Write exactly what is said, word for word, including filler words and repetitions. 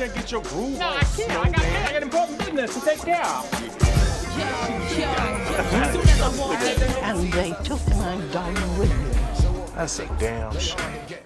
there and get your groove No, on. I can't. I got, I got important business to take care of. And they took my dog with them. That's a damn shame.